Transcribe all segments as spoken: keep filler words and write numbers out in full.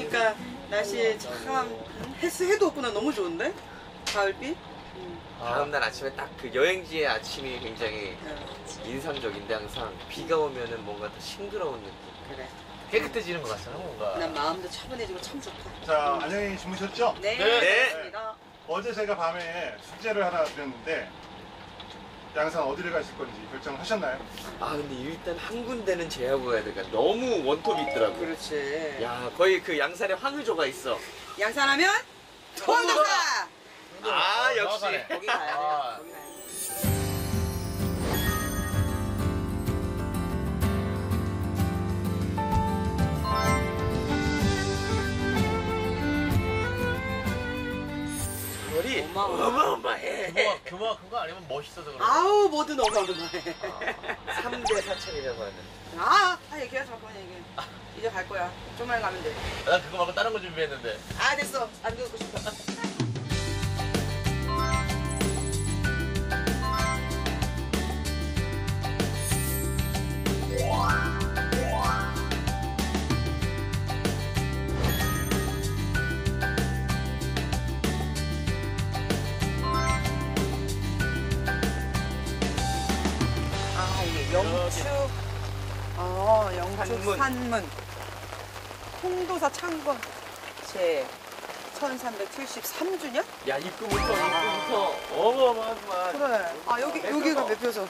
오니까 날씨 참 헬스 해도 없구나. 너무 좋은데? 가을빛? 음. 다음날 아침에 딱 그 여행지의 아침이 굉장히 응. 인상적인데 항상 비가 오면은 뭔가 더 싱그러운 느낌. 그래. 깨끗해지는 것 같잖아 뭔가. 난 마음도 차분해지고 참 좋다. 자, 안녕히 주무셨죠? 네. 네. 고맙습니다. 어제 제가 밤에 숙제를 하나 드렸는데 양산 어디를 가실 건지 결정을 하셨나요? 아 근데 일단 한 군데는 제하고 가야 되니까 너무 원톱이 있더라고. 그렇지. 야 거의 그 양산에 황의조가 있어. 양산하면 통도사. 아 역시. 정확하네. 거기 가야 돼. 아. 거기 가야 돼. 머리 어마어마. 어마어마해. 규모가, 규모가 큰 거 아니면 멋있어서 그런 거. 아우 뭐든 어마어마해. 삼 대 사천이라고 하는. 아, 아 얘기하지 마. 그냥 얘기해. 이제 갈 거야. 좀만 가면 돼. 난 그거 말고 다른 거 준비했는데. 아 됐어. 안 듣고 싶어. 아 이게 영축. 어 영축 산문. 산문. 통도사 창건 제 천삼백칠십삼 주년? 야 입구부터 입구부터 어마어마하구만. 그래. 아 여기 여기가 매표소.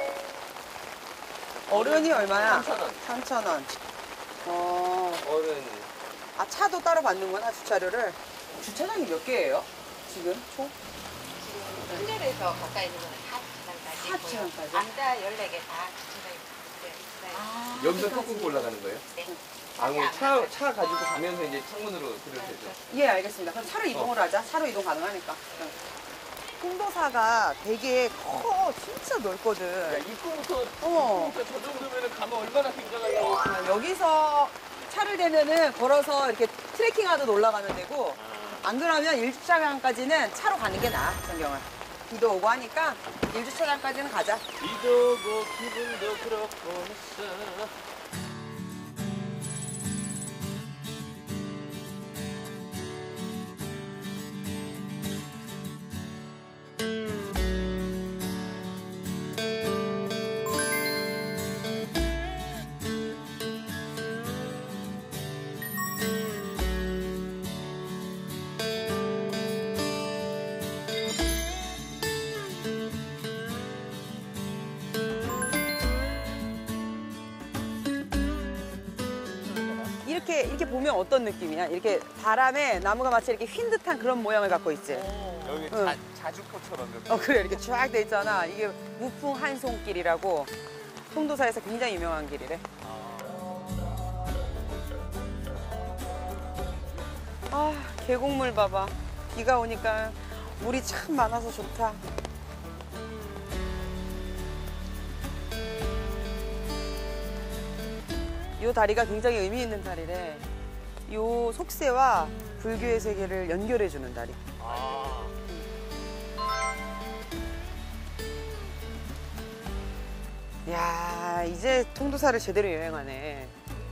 어른이 얼마야? 삼천 원. 삼천 원. 어. 어른. 아 차도 따로 받는구나 주차료를. 주차장이 몇 개예요? 지금 총? 큰절에서 가까이 있는 거는 사 주차장까지 사 주차장까지? 앞다 열네 개 다 주차장이 있어요. 아, 여기서 꺾고 올라가는 거예요? 네. 아 그럼 차, 차 가지고 가면서 이제 창문으로 들어도 되죠? 예 알겠습니다. 그럼 차로 이동을 하자. 차로 이동 가능하니까. 응. 통도사가 되게 커. 진짜 넓거든. 야 입구부터 어. 입구부터 저 정도면은 가면 얼마나 굉장하냐고. 아, 여기서 차를 대면은 걸어서 이렇게 트레킹하듯 올라가면 되고 안 그러면 일 주차장까지는 차로 가는 게 나아, 정경아. 비도 오고 하니까 일 주차장까지는 가자. 비도 오고 기분도 그렇고 했어. 이렇게 이렇게 보면 어떤 느낌이야? 이렇게 바람에 나무가 마치 이렇게 휜 듯한 그런 모양을 갖고 있지. 여기 응. 자, 자주포처럼 이렇게. 어 그래 이렇게 쫙 돼 있잖아. 이게 무풍 한송길이라고 통도사에서 굉장히 유명한 길이래. 아 계곡물 봐봐. 비가 오니까 물이 참 많아서 좋다. 이 다리가 굉장히 의미 있는 다리래. 이 속세와 불교의 세계를 연결해주는 다리. 아. 야 이제 통도사를 제대로 여행하네.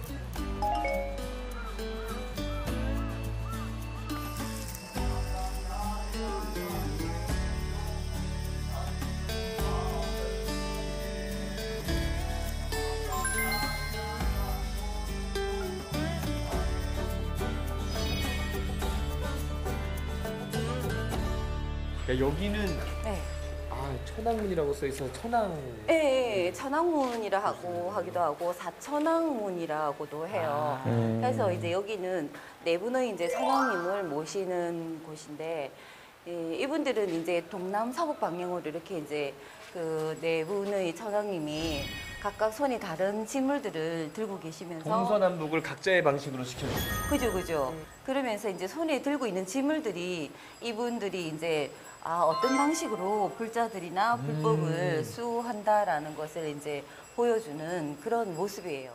야 여기는 네. 아 천왕문이라고 써있어. 천왕. 예, 예, 천왕문이라 하고 하기도 하고 사천왕문이라고도 해요. 그래서 이제 여기는 네 분의 이제 천왕님을 모시는 곳인데 예, 이분들은 이제 동남 서북 방향으로 이렇게 이제 그 네 분의 천왕님이 각각 손이 다른 짐물들을 들고 계시면서 동서남북을 각자의 방식으로 시켜줬어. 그죠, 그죠. 그러면서 이제 손에 들고 있는 지물들이 이분들이 이제 아, 어떤 방식으로 불자들이나 불법을 수호한다라는 것을 이제 보여주는 그런 모습이에요.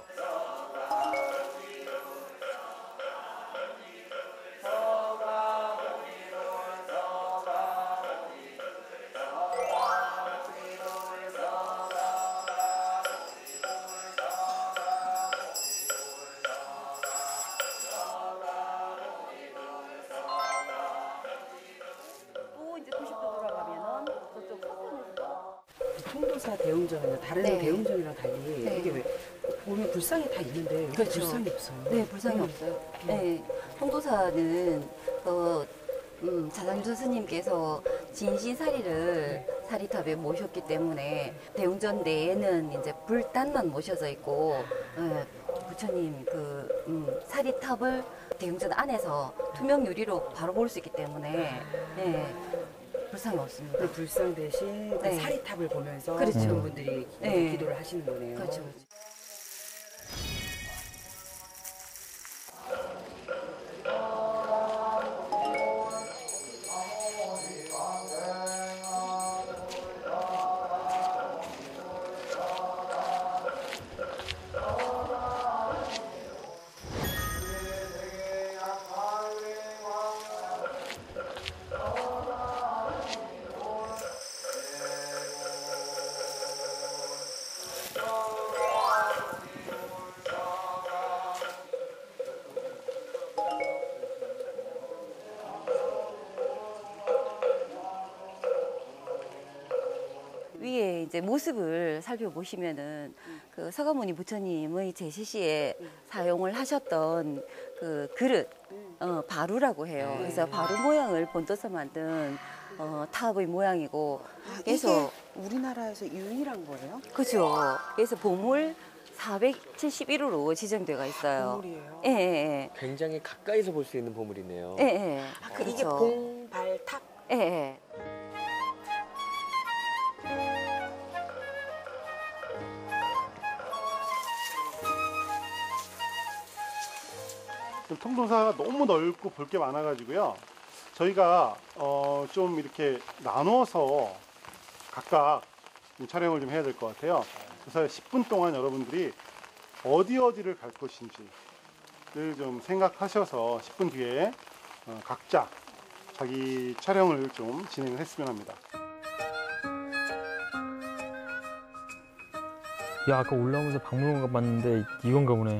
통도사 대웅전은 다른 네. 대웅전이랑 달리 네. 이게 왜 보면 불상이 다 있는데 여기 그렇죠. 불상이 없어요. 네, 불상이 음. 없어요. 네, 통도사는 어, 음, 자장주 스님께서 진신사리를 사리탑에 모셨기 때문에 대웅전 내에는 이제 불단만 모셔져 있고 예, 부처님 그 음, 사리탑을 대웅전 안에서 투명 유리로 바로 볼 수 있기 때문에 예, 불상이 없습니다. 그 불상 대신 그 네. 사리탑을 보면서 그렇죠. 모든 분들이 네. 기도를 하시는 거네요. 그렇죠. 그렇죠. 위에 이제 모습을 살펴보시면은 그 서가모니 부처님의 제시시에 사용을 하셨던 그 그릇, 어, 바루라고 해요. 그래서 바루 모양을 본떠서 만든 어, 탑의 모양이고, 그래서 이게 우리나라에서 유일한 거예요? 그죠. 그래서 보물 사백칠십일 호로 지정되어 있어요. 보물이에요? 예, 예, 굉장히 가까이서 볼 수 있는 보물이네요. 예. 예, 예. 아, 그 이게 그렇죠. 봉발탑? 예, 예. 통도사가 너무 넓고 볼 게 많아가지고요. 저희가 어, 좀 이렇게 나눠서 각각 촬영을 좀 해야 될 것 같아요. 그래서 십 분 동안 여러분들이 어디 어디를 갈 것인지를 좀 생각하셔서 십 분 뒤에 어, 각자 자기 촬영을 좀 진행을 했으면 합니다. 야, 아까 올라오면서 박물관 봤는데 이건가 보네.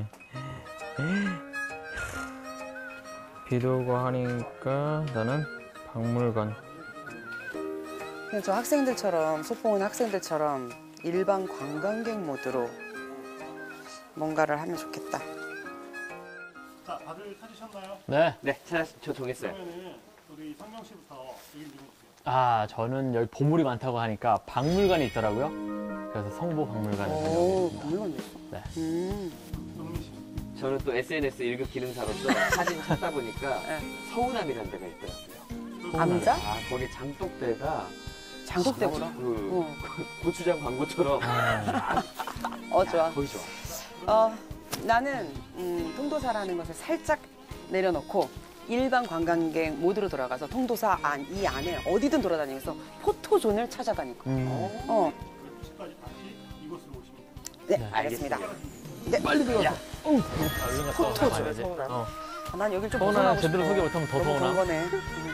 비도 오고 하니까 나는 박물관. 그냥 저 학생들처럼, 소풍 온 학생들처럼 일반 관광객 모드로 뭔가를 하면 좋겠다. 자, 다들 찾으셨나요? 네. 네, 찾았, 저 정했어요. 그러면은 우리 성경 씨부터 얘기 좀 해주세요. 아, 저는 여기 보물이 많다고 하니까 박물관이 있더라고요. 그래서 성보 박물관을 오, 다녀오겠습니다. 박물관도 있어? 네. 음. 성민 씨. 저는 또 에스엔에스 일급 기능사로서 사진 찾다 보니까 서우남이라는 데가 있더라고요. 암자? 아, 거기 장독대가 장독대구나. 그 어. 고추장 광고처럼 어, 좋아. 거기 좋아. 어, 나는 음, 통도사라는 것을 살짝 내려놓고 일반 관광객 모드로 돌아가서 통도사 안, 이 안에 어디든 돌아다니면서 포토존을 찾아다닐 거야. 음. 어, 끝까지 다시 이곳으로 오시면 됩니다. 네, 네, 알겠습니다. 네, 빨리 들어가. 얼른 갔다 포토존, 와야지. 서운함. 어. 아, 난 여길 좀 서운하면 벗어나고 제대로 싶어. 소개 못하면 더 너무 서운함. 본 거네. 음.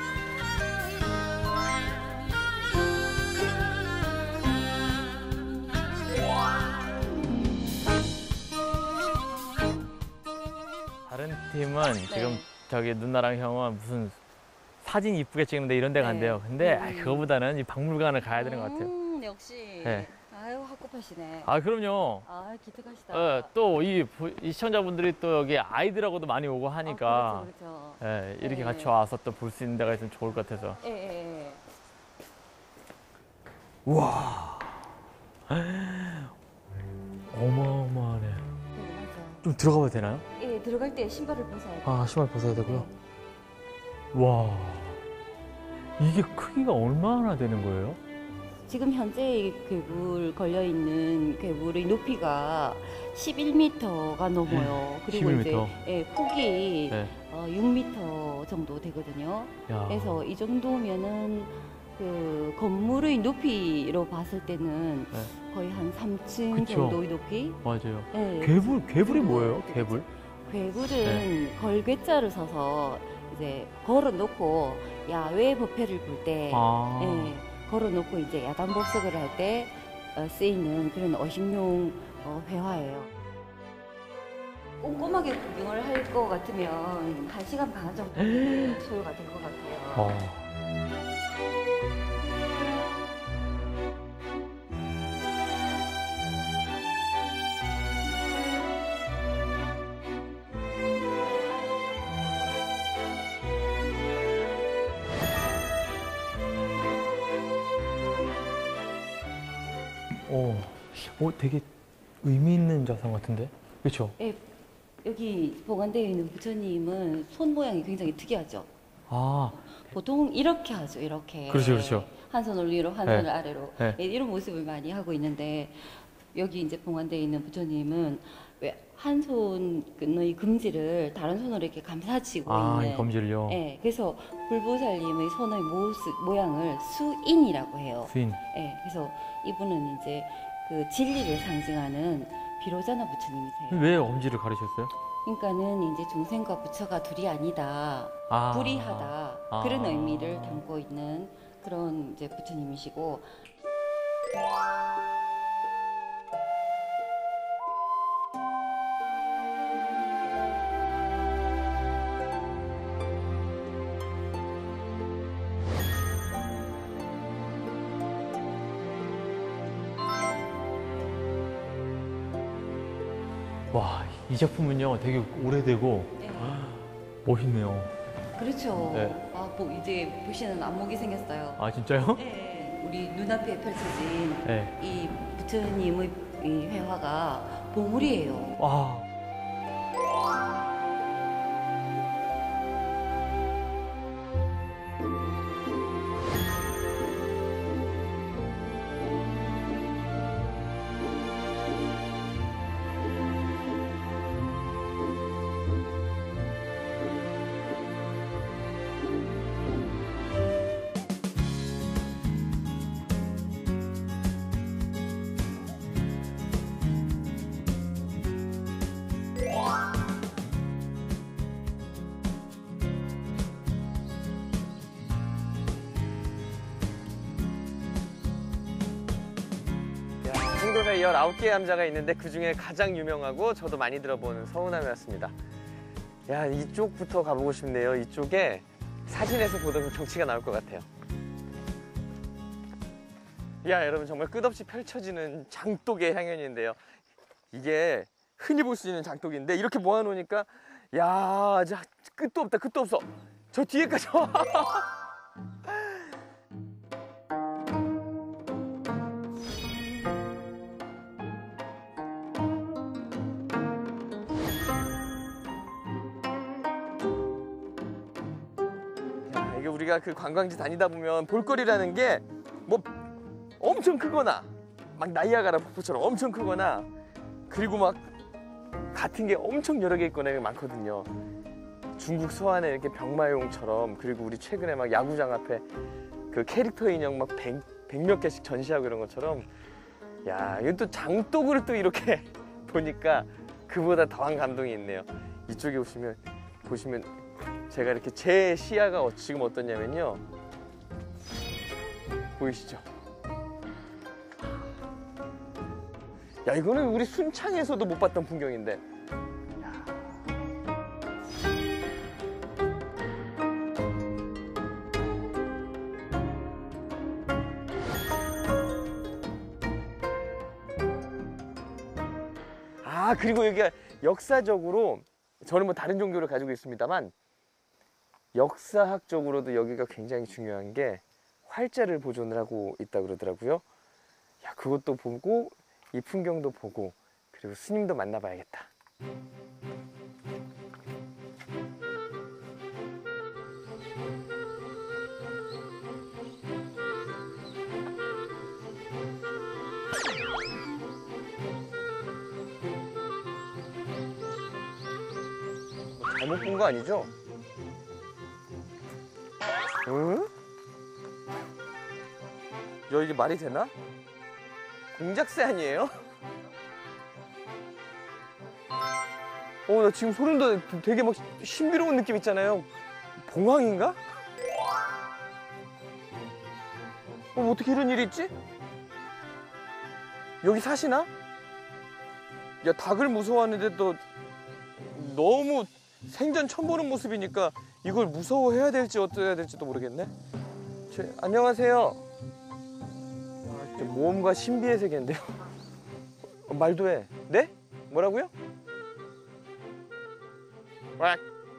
다른 팀은 지금 저기 누나랑 형은 무슨 사진 이쁘게 찍는데 이런 데 간대요. 근데 아, 그거보다는 이 박물관을 가야 되는 것 같아요. 음, 역시. 네. 아유, 학급하시네. 아, 그럼요. 아, 기특하시다. 어, 또 이 시청자분들이 또 여기 아이들하고도 많이 오고 하니까 아, 그렇죠, 그렇죠. 예, 이렇게 네. 같이 와서 또 볼 수 있는 데가 있으면 좋을 것 같아서. 예, 예, 예. 우와. 어마어마하네. 네, 맞아. 좀 들어가봐도 되나요? 예, 들어갈 때 신발을 벗어야 돼요. 아, 신발 벗어야 되고요. 와. 이게 크기가 얼마나 되는 거예요? 지금 현재 괴물 걸려 있는 괴물의 높이가 십일 미터가 넘어요. 그리고 십일 이제 미터. 예, 폭이 네. 어, 육 미터 정도 되거든요. 야. 그래서 이 정도면은 그 건물의 높이로 봤을 때는 네. 거의 한 삼 층 그쵸. 정도의 높이. 맞아요. 예. 괴물, 괴물이 뭐예요? 괴물? 괴물은 네. 걸괴자를 서서 이제 걸어놓고 야외 법회를 볼 때 아. 예, 걸어놓고 이제 야단 법석을 할 때 어, 쓰이는 그런 어식용 어, 회화예요. 꼼꼼하게 구경을 할 것 같으면 한 시간 반 정도 소요가 될 것 같아요. 어. 어, 되게 의미 있는 자산 같은데? 그렇죠? 예, 여기 보관되어 있는 부처님은 손 모양이 굉장히 특이하죠. 아, 보통 이렇게 하죠, 이렇게. 그렇죠, 그렇죠. 한 손을 위로, 한 손을 네. 아래로. 네. 예, 이런 모습을 많이 하고 있는데, 여기 이제 봉안되어 있는 부처님은 왜 한 손의 금지를 다른 손으로 이렇게 감싸지고 아, 있는. 이 검지를요. 예, 그래서 불보살님의 손의 모습, 모양을 수인이라고 해요. 수인. 예, 그래서 이분은 이제 그 진리를 상징하는 비로자나 부처님이세요. 왜 엄지를 가르쳤어요? 그러니까는 이제 중생과 부처가 둘이 아니다, 아. 불이하다 아. 그런 의미를 담고 있는 그런 이제 부처님이시고. 와, 이 작품은요, 되게 오래되고 네. 멋있네요. 그렇죠. 네. 아, 뭐 이제 보시는 안목이 생겼어요. 아, 진짜요? 네. 우리 눈앞에 펼쳐진 네. 이 부처님의 이 회화가 보물이에요. 와. 송도에 열아홉 개의 암자가 있는데 그중에 가장 유명하고 저도 많이 들어본 서운함이었습니다. 야, 이쪽부터 가보고 싶네요. 이쪽에 사진에서 보던 그 경치가 나올 것 같아요. 야, 여러분 정말 끝없이 펼쳐지는 장독의 향연인데요. 이게 흔히 볼 수 있는 장독인데 이렇게 모아놓으니까 야, 자, 끝도 없다, 끝도 없어. 저 뒤에까지 와. 이게 우리가 그 관광지 다니다 보면 볼거리라는 게 뭐 엄청 크거나 막 나이아가라 폭포처럼 엄청 크거나 그리고 막 같은 게 엄청 여러 개 있거나 많거든요. 중국 서안에 이렇게 병마용처럼, 그리고 우리 최근에 막 야구장 앞에 그 캐릭터 인형 막 백, 백몇 개씩 전시하고 이런 것처럼, 야, 이건 또 장독을 또 이렇게 보니까 그보다 더한 감동이 있네요. 이쪽에 오시면 보시면 제가 이렇게 제 시야가 지금 어떠냐면요, 보이시죠? 야, 이거는 우리 순창에서도 못 봤던 풍경인데. 아, 그리고 여기가 역사적으로, 저는 뭐 다른 종교를 가지고 있습니다만 역사학적으로도 여기가 굉장히 중요한 게 활자를 보존을 하고 있다 그러더라고요. 야, 그것도 보고 이 풍경도 보고 그리고 스님도 만나봐야겠다. 잘못 본 거 아니죠? 응? 야, 이게 말이 되나? 공작새 아니에요? 어, 나 지금 소름 돋아. 되게 막 신비로운 느낌 있잖아요. 봉황인가? 어, 어떻게 이런 일이 있지? 여기 사시나? 야, 닭을 무서워하는데 또 너무 생전 처음 보는 모습이니까 이걸 무서워해야 될지 어떠해야 될지도 모르겠네. 제, 안녕하세요. 아, 진짜 모험과 신비의 세계인데요. 어, 말도 해. 네? 뭐라고요? 왁.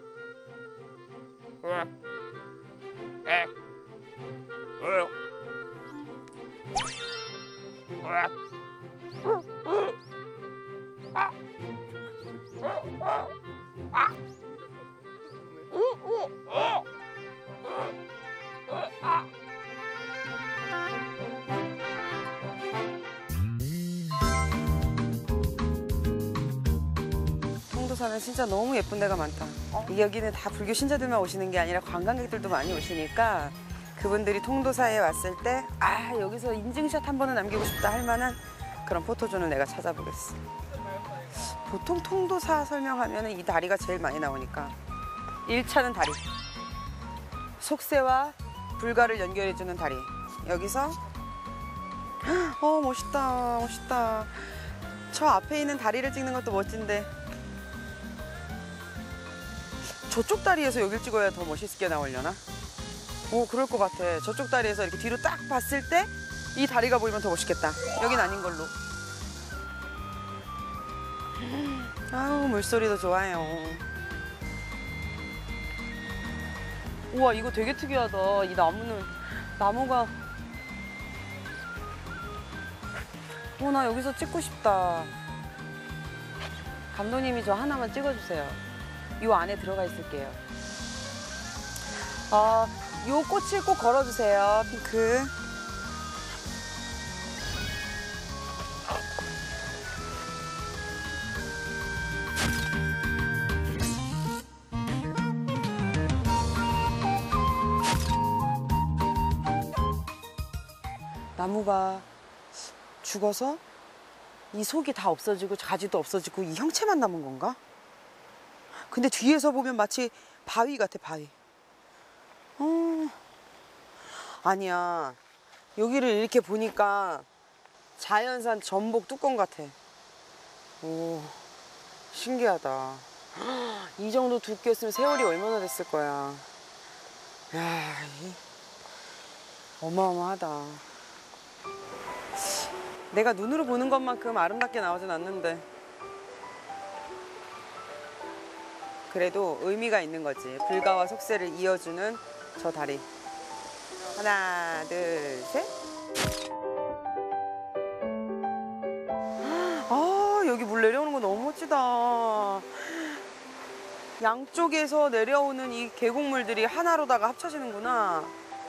왁. 악. 어. 왁. 통도사는 진짜 너무 예쁜 데가 많다. 이 여기는 다 불교 신자들만 오시는 게 아니라 관광객들도 많이 오시니까 그분들이 통도사에 왔을 때 아 여기서 인증샷 한 번은 남기고 싶다 할 만한 그런 포토존을 내가 찾아보겠어. 보통 통도사 설명하면 이 다리가 제일 많이 나오니까 일 차는 다리. 속세와 불가를 연결해주는 다리. 여기서 어 멋있다 멋있다. 저 앞에 있는 다리를 찍는 것도 멋진데 저쪽 다리에서 여길 찍어야 더 멋있게 나오려나? 오 그럴 것 같아. 저쪽 다리에서 이렇게 뒤로 딱 봤을 때 이 다리가 보이면 더 멋있겠다. 여긴 아닌 걸로. 아우 물소리도 좋아요. 우와 이거 되게 특이하다. 이 나무는 나무가 어 나 여기서 찍고 싶다. 감독님이 저 하나만 찍어주세요. 이 안에 들어가 있을게요. 아, 요 꽃을 꼭 걸어주세요. 핑크. 나무가 죽어서 이 속이 다 없어지고 가지도 없어지고 이 형체만 남은 건가? 근데 뒤에서 보면 마치 바위 같아, 바위. 어... 아니야. 여기를 이렇게 보니까 자연산 전복 뚜껑 같아. 오, 신기하다. 이 정도 두께였으면 세월이 얼마나 됐을 거야. 야, 이... 어마어마하다. 내가 눈으로 보는 것만큼 아름답게 나오진 않는데 그래도 의미가 있는 거지. 불가와 속세를 이어주는 저 다리. 하나, 둘, 셋. 아, 여기 물 내려오는 거 너무 멋지다. 양쪽에서 내려오는 이 계곡물들이 하나로다가 합쳐지는구나.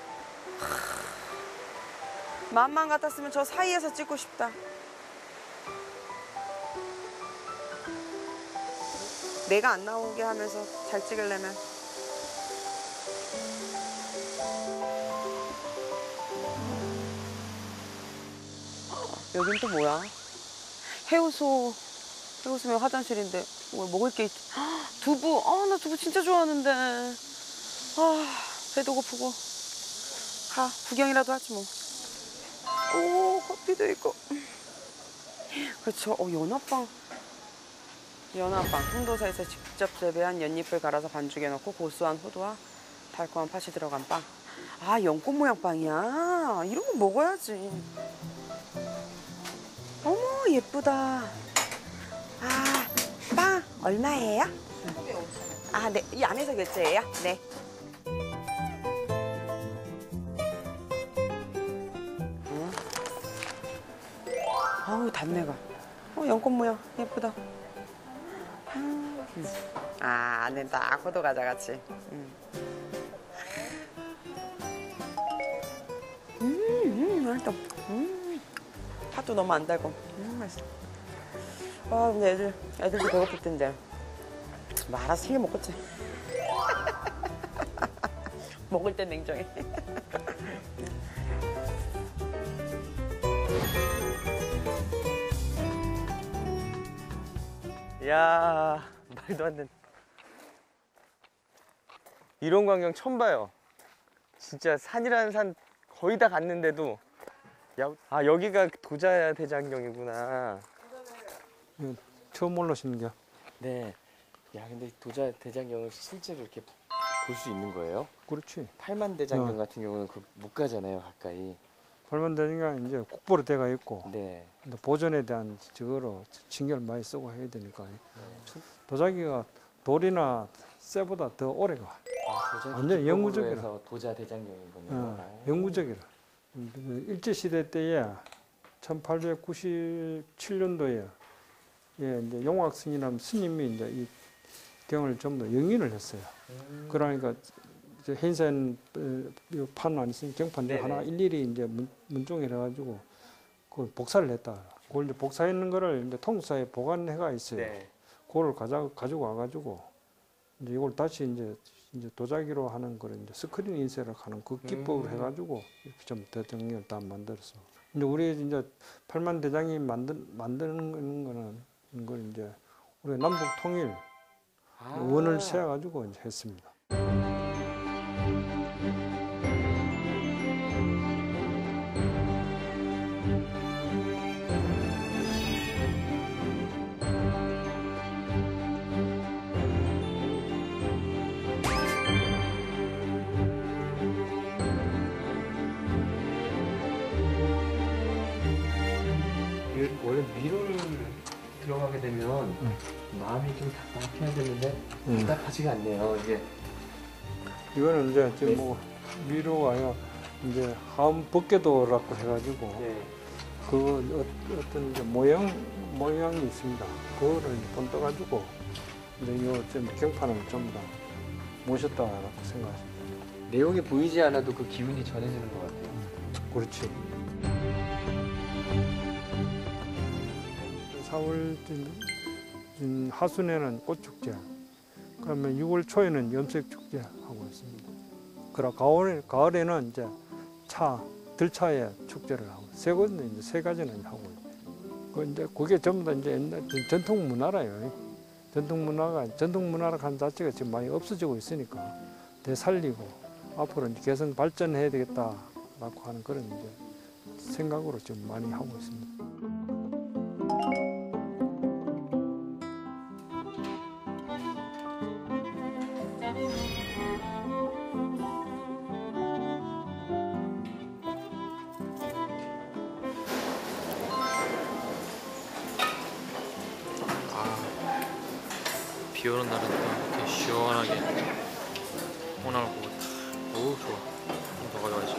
마음만 같았으면 저 사이에서 찍고 싶다. 내가 안 나오게 하면서 잘 찍으려면. 여긴 또 뭐야? 해우소. 해우소면 화장실인데 뭐 먹을 게 있... 두부. 아, 나 두부 진짜 좋아하는데. 아, 배도 고프고. 가, 구경이라도 하지 뭐. 오, 커피도 있고. 그렇죠. 어, 연어빵. 연어빵. 통도사에서 직접 재배한 연잎을 갈아서 반죽에 넣고 고소한 호두와 달콤한 팥이 들어간 빵. 아, 연꽃 모양 빵이야. 이런 거 먹어야지. 어머, 예쁘다. 아, 빵 얼마예요? 아, 네. 이 안에서 결제해요? 네. 아우 단내가. 어 연꽃 모양 예쁘다. 음. 아 안에 딱 호두 과자 같이. 음, 음, 음 맛있다. 음, 팥도 너무 안 달고. 음 맛있어. 아 근데 애들 애들도 배고플 텐데. 뭐 알아서 시켜 먹겠지. 먹을 땐 냉정해. 야 말도 안 돼. 이런 광경 처음 봐요. 진짜 산이라는 산 거의 다 갔는데도 야, 아 여기가 도자 대장경이구나. 처음 올라오시는 게. 네. 야 근데 도자 대장경을 실제로 이렇게 볼 수 있는 거예요? 그렇지. 팔만 대장경 어. 같은 경우는 그 못 가잖아요 가까이. 팔만 되니까 이제 국보로 돼가 있고 네. 근데 보존에 대한 저거로 신경을 많이 쓰고 해야 되니까 도자기가 돌이나 쇠보다 더 오래 가. 아, 도자 완전히 영구적이라. 해서 도자 대장경이군요. 어, 영구적이라. 일제 시대 때에 천팔백구십칠 년도에 예, 이제 용학스님이라는 스님이 이제 이 경을 전부 다 영인을 했어요. 음. 그러니까 이제 행산 판 안에 있으니 경판 네네. 하나 일일이 이제 문, 문종을 해가지고 그걸 복사를 했다. 그걸 이제 복사했는 거를 이제 통사에 보관해가 있어요. 네. 그걸 가져 가지고 와가지고 이제 이걸 다시 이제 이제 도자기로 하는 거를 이제 스크린 인쇄를 하는 그 기법을 음. 해가지고 이렇게 좀 대통령을 다 만들었어. 이제 우리 이제 팔만 대장이 만든 만드는 거는 이걸 이제 우리 남북 통일 아. 원을 세워가지고 이제 했습니다. 원래 미로를 들어가게 되면 마음이 좀 답답해야 되는데 음. 답답하지가 않네요. 이게 이거는 이제 지금 뭐 미로가 아니라 이제 하음 벗개도라고 해가지고 네. 그 어- 어떤 이제 모형 모양이 있습니다. 그거를 이제 본떠가지고 이제 이거 좀 경판을 전부 다 모셨다라고 생각하십니다. 내용이 보이지 않아도 그 기운이 전해지는 것 같아요. 그렇지. 사월 하순에는 꽃축제, 그러면 유월 초에는 염색축제 하고 있습니다. 그리고 가을에, 가을에는 이제 차, 들차의 축제를 하고, 세 가지는 이제 세 가지는 하고 있어요. 그 이제 그게 전부 다 이제 옛날 전통 문화라요. 전통 문화가 전통 문화라는 한 자체가 지금 많이 없어지고 있으니까 되살리고 앞으로 이제 개선 발전해야 되겠다라고 하는 그런 이제 생각으로 지금 많이 하고 있습니다. 비 오는 날은 또 이렇게 시원하게 호남을 보고 어우 좋아. 좀 더 가져가야지.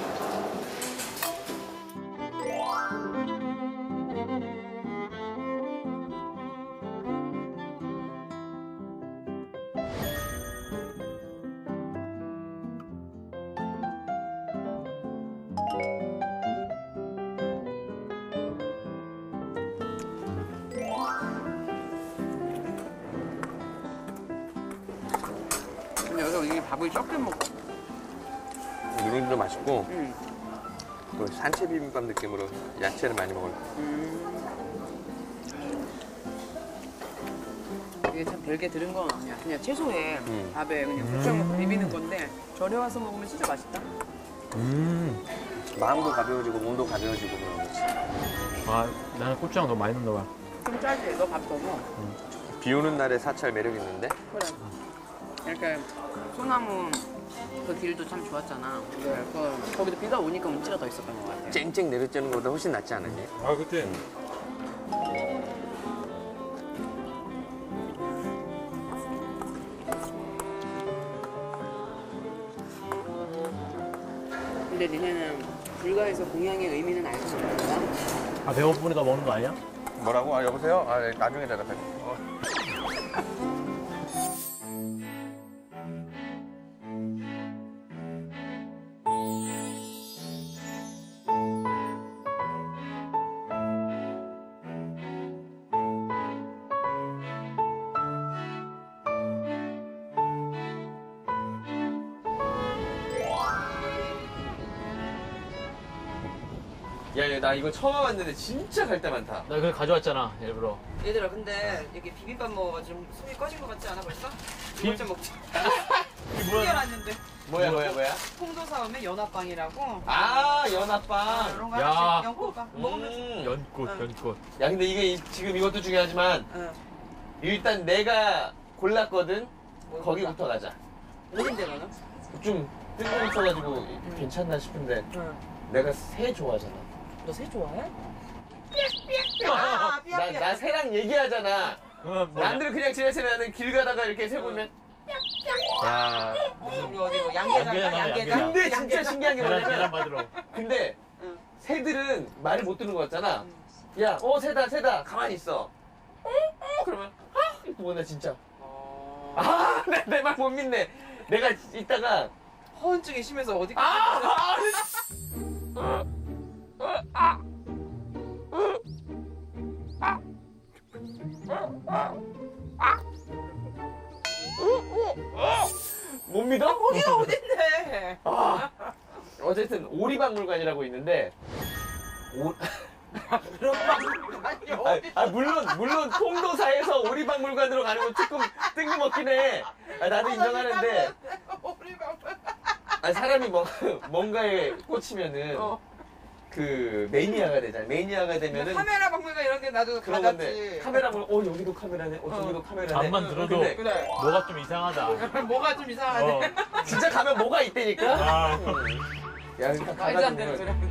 근데 여기서 이게 밥을 적게 먹어. 누룽지도 맛있고 응. 또 산채 비빔밥 느낌으로 야채를 많이 먹어요. 이게 참 별게 들은 건 아니야. 그냥 채소에 음. 밥에 그냥 고추장 넣고 비비는 건데 절여 와서 먹으면 진짜 맛있다. 음. 마음도 가벼워지고 몸도 가벼워지고 그런 거지. 아 나는 고추장 너무 많이 넣나 봐. 좀 짜지. 너 밥 더 먹어. 비 오는 날에 사찰 매력 있는데? 그래. 이렇게 소나무 그 길도 참 좋았잖아. 네, 그, 거기도 비가 오니까 운치가 더 있었던 것 같아. 쨍쨍 내려쬐는 것보다 훨씬 낫지 않았니? 아 그때 근데 니네는 불가에서 공양의 의미는 알고 있는 거야? 아 배고프니까 먹는 거 아니야? 뭐라고? 아 여보세요? 아 나중에 대답해. 야, 야, 나 이거 처음 와봤는데 진짜 갈 데 많다. 나 그걸 가져왔잖아 일부러. 얘들아, 근데 여기 비빔밥 먹어가지고 숨이 꺼진 것 같지 않아 벌써? 비- 이거 좀 먹자. 이게 뭐야? 숨겨놨는데. 뭐야, 뭐야, 뭐야? 홍도사음의 연합빵이라고. 아, 연합빵. 이런 거 야. 하나씩 연꽃빵 먹으면서. 음. 연꽃 응. 연꽃. 야, 근데 이게 이- 지금 이것도 중요하지만 응. 일단 내가 골랐거든. 뭘 거기부터 가자. 어딘데 너는? 좀 뜬금 있어가지고 괜찮나 싶은데 응. 내가 새 좋아하잖아. 너 새 좋아해? 아, 삐약, 나, 삐약. 나 새랑 얘기하잖아. 어, 뭐야? 남들은 그냥 지나치면 나는 길 가다가 이렇게 새 보면 야. 우리 어디 뭐 양계장 양계장, 양계장. 양계장. 근데 진짜 신기한 게 계란 뭐냐면 계란 받으러. 근데 응. 새들은 말을 못 듣는 거 같잖아. 야, 어 새다 새다 가만히 있어. 어, 어, 그러면 아 이거 뭐냐 진짜. 아, 내 말 못 믿네. 내가 이따가 허언증이 심해서 어디 아, 아, 아, 못 믿어? 거기가 어딘데? 아, 어쨌든 오리박물관이라고 있는데 오, 그런 박물관이 아, 어디? 아, 물론 물론 통도사에서 오리박물관으로 가는 건 조금 뜬금없긴 해. 아, 나도 인정하는데 우리 박물관. 아, 사람이 뭐, 뭔가에 꽂히면은 어. 그 매니아가 되잖아. 매니아가 되면은 카메라 박물관 이런 게 나도 그런 건데 가졌지. 카메라 보면 어 여기도 카메라네, 어 저기도 카메라네. 잠만 들어도 근데 그래. 뭐가 좀 이상하다. 뭐가 좀 이상하네. 어. 진짜 가면 뭐가 있다니까. 아. 야, 그러니까 말도 안 되는 가가지고 소리.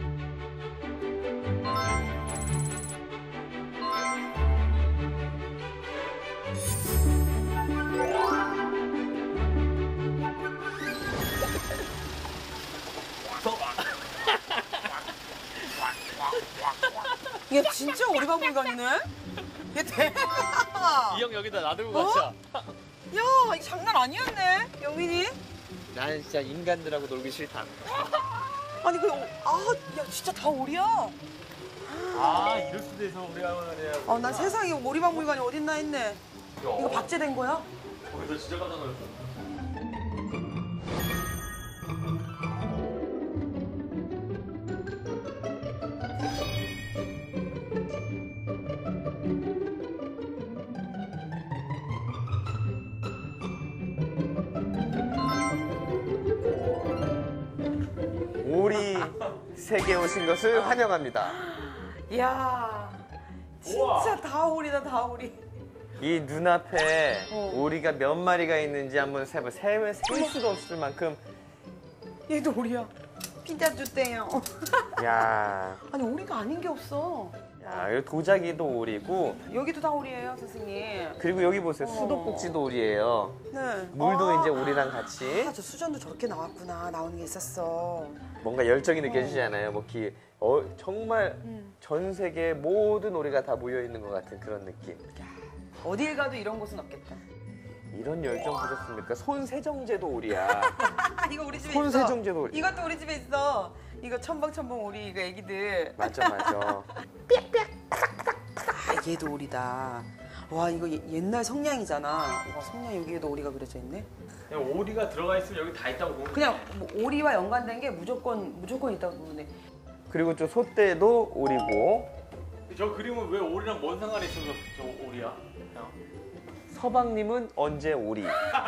얘 진짜 오리박물관이네? 얘 대박! 이 형 여기다 놔두고 어? 가자. 야, 이거 장난 아니었네, 영민이? 나는 진짜 인간들하고 놀기 싫다. 아니, 그, 아, 야, 진짜 다 오리야? 아 이럴 수도 있어 우리가 말이야. 아, 난 세상에 오리박물관이 어딨나 했네. 이거 박제된 거야? 거기서 진짜 깜짝 놀랐어. 오리 세계 오신 것을 환영합니다. 이야, 진짜 다 오리다, 다 오리. 이 눈앞에 어. 오리가 몇 마리가 있는지 한번 세봐. 세면 셀 수가 없을 만큼. 얘도 오리야. 피자 주세요. 야, 아니, 오리가 아닌 게 없어. 야, 이 도자기도 오리고 여기도 다 오리예요, 선생님. 그리고 여기 보세요. 어. 수도꼭지도 오리예요. 네. 물도 아. 이제 오리랑 같이 아, 저 수전도 저렇게 나왔구나. 나오는 게 있었어. 뭔가 열정이 느껴지잖아요. 뭐 기, 어, 정말 음. 전 세계 모든 오리가 다 모여 있는 것 같은 그런 느낌. 어딜 가도 이런 곳은 없겠다. 이런 열정 보셨습니까? 손세정제도 오리야. 아, 이거 우리 집에 있어. 손세정제도 오리. 이것도 우리 집에 있어. 이거 첨벙첨벙 오리, 이거 애기들. 맞죠, 맞죠. 아, 얘도 오리다. 와, 이거 예- 옛날 성냥이잖아. 와, 성냥 여기에도 오리가 그려져 있네. 그냥 오리가 들어가 있으면 여기 다 있다고 보면. 그냥 뭐 오리와 연관된 게 무조건 무조건 있다고 보네. 그리고 좀 소떼도 오리고 저 그림은 왜 오리랑 뭔 상관이 있어서 저 오리야? 형? 서방님은 언제 오리?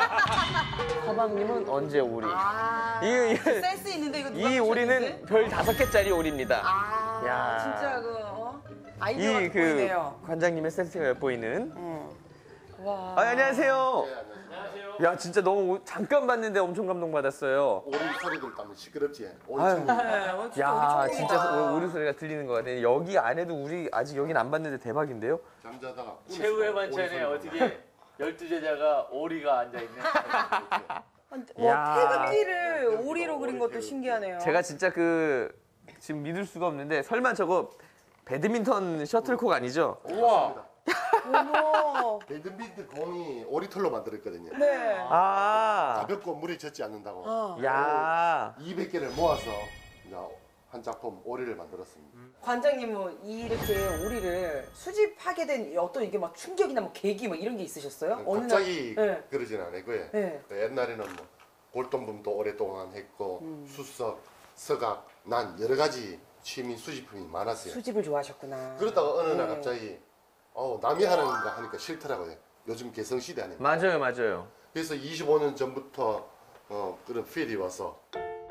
서방님은 언제 오리? 아, 이- 이- 센스 있는데 이거 누가 이 오리는 별 다섯 개짜리 오리입니다. 아, 야. 진짜 그 어? 아이디어가 이 그 보이네요. 관장님의 센스가 엿보이는. 응. 와. 아, 안녕하세요. 안녕하세요. 야, 진짜 너무 오- 잠깐 봤는데 엄청 감동받았어요. 오리 소리들 때문에 시끄럽지. 오리 아유. 소리. 네, 어, 진짜 야, 우리 진짜 처음이다. 오- 오리 소리가 들리는 것 같아요. 여기 안에도 우리 아직 여긴 안 봤는데 대박인데요? 잠자다가 최후의 반찬에 어떻게 열두 제자가 오리가 앉아 있네. 와, 야. 태극기를 오리로 그린 것도 신기하네요. 제가 진짜 그 지금 믿을 수가 없는데 설마 저거 배드민턴 셔틀콕 아니죠? 우와. 어머. 배드민턴 공이 오리털로 만들었거든요. 네. 아, 가볍고 물에 젖지 않는다고. 어. 야, 이백 개를 모아서 이제 한 작품 오리를 만들었습니다. 관장님은 이렇게 오리를 수집하게 된 어떤 이게 막 충격이나 뭐 계기 뭐 이런 게 있으셨어요? 어느 날- 갑자기 네. 그러진 않고요. 네. 옛날에는 뭐 골동품도 오랫동안 했고 음. 수석, 서각, 난 여러 가지 취미 수집품이 많았어요. 수집을 좋아하셨구나. 그러다가 어느 날 네. 갑자기 어, 남이 하는 거 하니까 싫더라고요. 요즘 개성시대 아닙니까? 맞아요, 맞아요. 그래서 이십오 년 전부터 어, 그런 필이 와서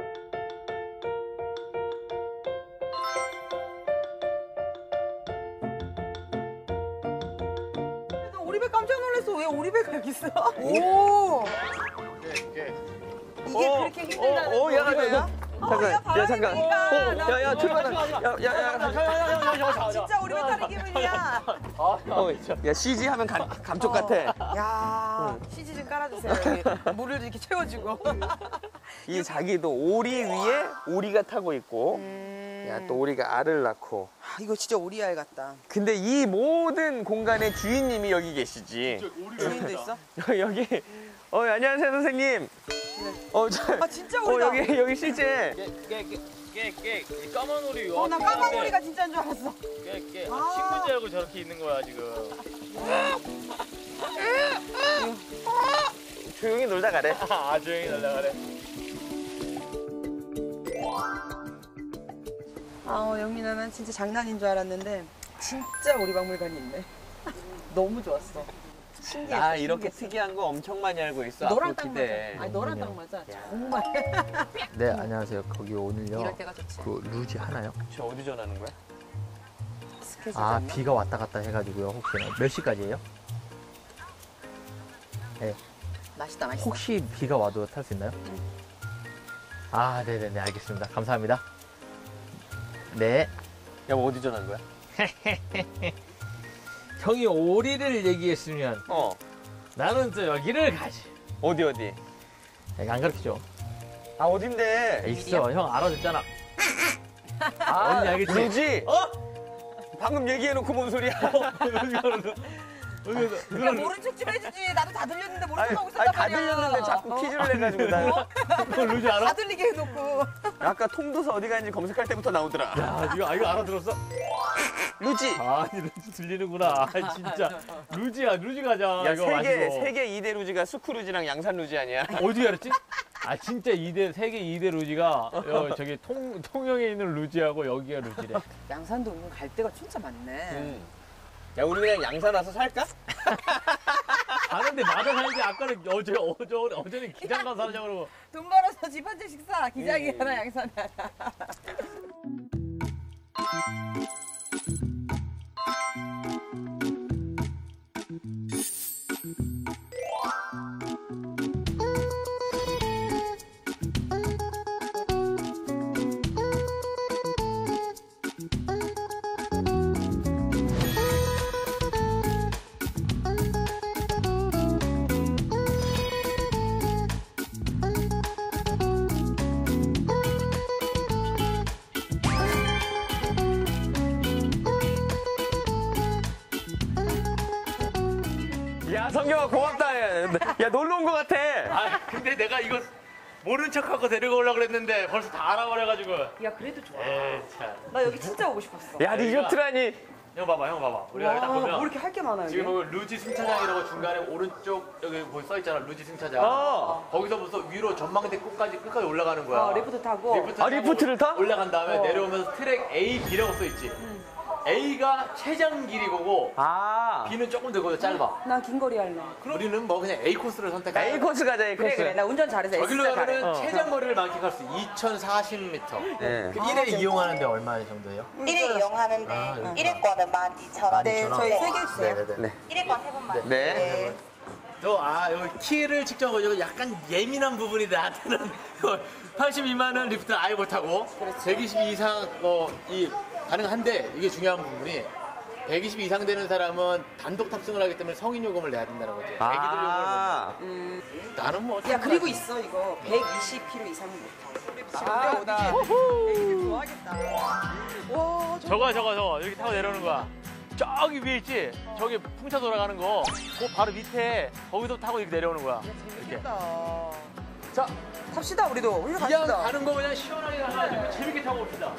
나 오리배 깜짝 놀랐어. 왜 오리배가 여기 있어? 오. 이게 이게 어, 그렇게 힘들다는 어, 어, 야, 야, 오리배야? 야, 잠깐, 야, 잠깐. 어, 야, 야, 출발. 야, 야, 야, 진짜 오리배 타는 기분이야. 어, 야, 씨지 하면 감, 감쪽 같아. 야, 씨지 좀 깔아주세요. 여기. 물을 이렇게 채워주고. 이 자기도 오리 위에 오리가 타고 있고, 음. 야, 또 오리가 알을 낳고. 아, 이거 진짜 오리알 같다. 근데 이 모든 공간의 주인님이 여기 계시지. 주인도 있어? 여기. 어, 안녕하세요, 선생님. 어, 저, 아, 진짜 어, 오리다. 여기, 여기 실제. 깨깨깨깨 까만 오리. 어, 나 까만 오리가 진짜인 줄 알았어. 깨깨. 아. 친구인 줄 알고 저렇게 있는 거야 지금. 조용히 놀다 가래. 아 조용히 날라가래. 아, 영민아, 난 진짜 장난인 줄 알았는데 진짜 오리박물관이 있네. 너무 좋았어. 신기했어. 나 이렇게 신기했어. 특이한 거 엄청 많이 알고 있어. 너랑 앞으로 딱 기대해. 맞아. 아니, 너랑 딱 맞아. 정말. 네 안녕하세요. 거기 오늘요. 이럴 때가 좋지. 그 루지 하나요? 저 어디 전화하는 거야? 스케줄 아 잡나? 비가 왔다 갔다 해가지고요. 혹시나 몇 시까지예요? 네. 맛있다, 맛있어. 혹시 비가 와도 탈 수 있나요? 아 네네네 알겠습니다. 감사합니다. 네. 야, 뭐 어디 전화한 거야? 형이 오리를 얘기했으면 어. 나는 또 여기를 가지. 어디, 어디? 여기 안 가르치죠? 아, 어딘데? 있어. 형 알아듣잖아. 아, 어디 알겠지? 루지? 어? 방금 얘기해놓고 뭔 소리야? 야, 모른 척 좀 해주지. 나도 다 들렸는데 모른 아니, 척 하고 아니, 있었단 다 말이야. 들렸는데 자꾸 어? 퀴즈를 내가지고 나. 너 루지 알아? 다 들리게 해놓고. 아까 통도서 어디 가는지 검색할 때부터 나오더라. 야, 이거, 아, 이거 알아들었어? 루지. 아니, 루지 들리는구나. 아, 진짜. 루지야, 루지 가자. 야, 이거 세계 마시고. 세계 이 대 루지가 수쿠루지랑 양산 루지 아니야? 어디 알았지? 아, 진짜 이 대, 세계 이 대 루지가 여, 저기 통, 통영에 있는 루지하고 여기가 루지래. 양산도 은근 갈 데가 진짜 많네. 음. 야, 우리 그냥 양산 와서 살까? 가는데 마저 살지. 아까는 어제, 어제, 어제는 기장 가서 살자 그러고. 돈 벌어서 집 한 채씩 사. 기장이 음. 하나, 양산이 하나. 야, 성경아 고맙다. 야, 야, 놀러 온 거 같아. 아, 근데 내가 이거 모른 척하고 데려오려고 그랬는데 벌써 다 알아버려가지고. 야, 그래도 좋아. 에이, 참. 나 여기 진짜 오고 싶었어. 야, 리조트라니. 형 봐봐, 형 봐봐. 우리가 와, 딱 보면. 뭐 이렇게 할 게 많아, 여기? 지금 보면 루지 승차장이라고 중간에 오른쪽 여기 뭐 써있잖아. 루지 승차장. 어. 거기서부터 위로 전망대 끝까지 끝까지 올라가는 거야. 어, 리프트 타고. 리프트 아, 타고 리프트를 타? 올라간 다음에 어. 내려오면서 트랙 A, B라고 써있지. A가 최장 길이고 아. B는 조금 더 거기서 짧아. 나 긴 거리 할래. 우리는 뭐 그냥 A 코스를 선택해. A 코스 가자, A 코스. 그래, 그래. 나 운전 잘해서 저길로 진짜 잘해. 가면은 어. 최장 거리를 만끽할 수 이천사십 미터. 네. 그 일 회 이용하는데 얼마 정도예요? 일 회 이용하는데 아, 여기. 일 회권은 만 이천 원. 네, 저희 세 개 주세요. 네네네. 네. 일 회권 세 번만. 네. 저, 아, 여기 키를 측정하고 이거 약간 예민한 부분이 나한테는 팔십이만은 리프트 아예 못하고 백이십 이상 어, 이 가능한데 이게 중요한 부분이 백이십 이상 되는 사람은 단독 탑승을 하기 때문에 성인 요금을 내야 된다는 거지. 애기들 아. 요금을 못 내. 나는 뭐. 야, 그리고 있어, 이거. 백이십 킬로미터 이상부터. 아, 오다. 애기들 좋아하겠다. 와, 저 저거야, 저거, 저거. 여기 타고 내려오는 거야. 저기 위에 있지? 저기 풍차 돌아가는 거. 그 바로 밑에 거기서 타고 이렇게 내려오는 거야. 이렇게. 재밌겠다. 자, 탑시다, 우리도. 우리도 그냥 갑시다. 가는 거 그냥 시원하게 가가지고 재밌게 타고 옵시다.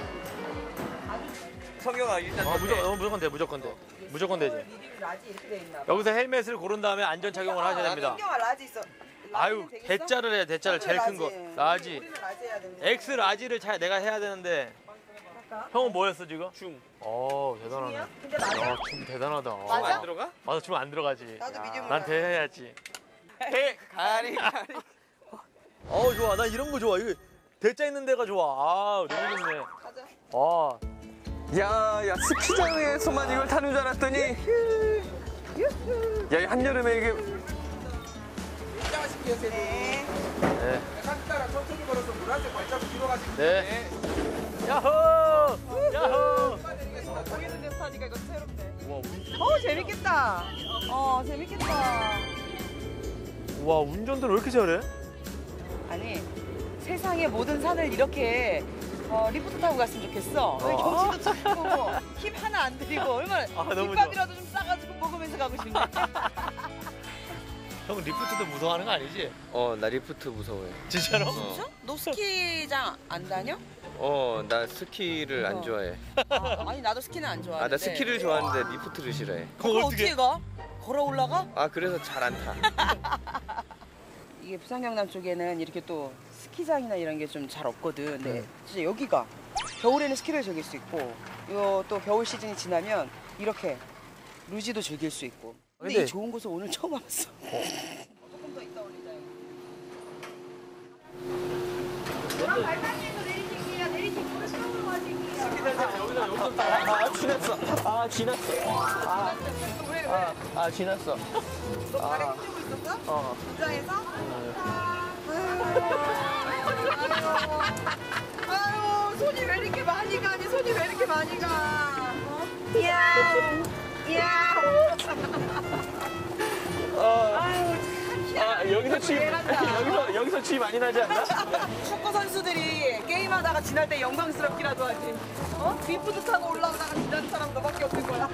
성경아, 일단. 어, 무조건, 어, 무조건 돼, 무조건 돼. 무조건 되지. 미리 라지 이렇게 돼 있나 봐. 여기서 헬멧을 고른 다음에 안전 착용을 하셔야 됩니다. 성경아, 라지 있어. 아유, 라지는 되겠어? 대자를 해, 대자를 제일 큰 거. 라지. 라지. 우리는 라지 해야 되는데. X 라지를 잘 내가 해야 되는데. 형은 뭐였어 지금? 중. 어, 대단하네. 중이야? 근데 맞아? 야, 중 대단하다. 맞아? 안 들어가? 맞아, 중 안 들어가지. 나도 미디움으로 난 대해야지. 해, 가리, 가리. 어우, 좋아. 나 이런 거 좋아. 이거 대자 있는 데가 좋아. 아, 너무 좋네. 가자. 아, 야, 야, 스키장에서만 이걸 타는 줄 알았더니. 야, 이 한여름에 이게. 네. 네. 네. 야호! 야호! 보이는 데서 타니까 이거 새롭네. 와, 어, 재밌겠다. 어, 재밌겠다. 와, 운전들 왜 이렇게 잘해? 아니, 세상의 모든 산을 이렇게 어, 리프트 타고 갔으면 좋겠어. 여기 경치도 좋고 힙 하나 안 들이고 얼마나 아, 너무 김밥이라도 좀 싸가지고 먹으면서 가고 싶네. 형 리프트도 무서워하는 거 아니지? 어, 나 리프트 무서워해. 진짜로? 진짜? 너 스키장 안 다녀? 어, 나 스키를 안 좋아해. 아, 아니 나도 스키는 안 좋아하는데. 아, 나 스키를 좋아하는데 리프트를 싫어해. 그걸 어떻게 가? 걸어 올라가? 아, 그래서 잘 안 타. 이게 부산 경남 쪽에는 이렇게 또 스키장이나 이런 게 좀 잘 없거든. 네. 진짜 여기가 겨울에는 스키를 즐길 수 있고, 요 또 겨울 시즌이 지나면 이렇게 루지도 즐길 수 있고. 근데, 근데- 이 좋은 곳을 오늘 처음 와봤어. 조금 더 이따 올리자. 아, 지났어. 아, 지났어. 아, 왜 왜? 아, 아, 지났어. 너 발에 힘주고 있었어? 어. 긴장해서? 아유, 아유, 손이 왜 이렇게 많이 가니? 손이 왜 이렇게 많이 가? 어? 이야, 이야. 어. 아유, 참 희한하다. 아, 여기서 치, 미안하다. 여기서, 여기서 치 많이 나지 않나? 축구 선수들이 게임하다가 지날 때 영광스럽기라도 하지. 어? 리프트 타고 올라오다가 지나는 사람 너밖에 없을 거야.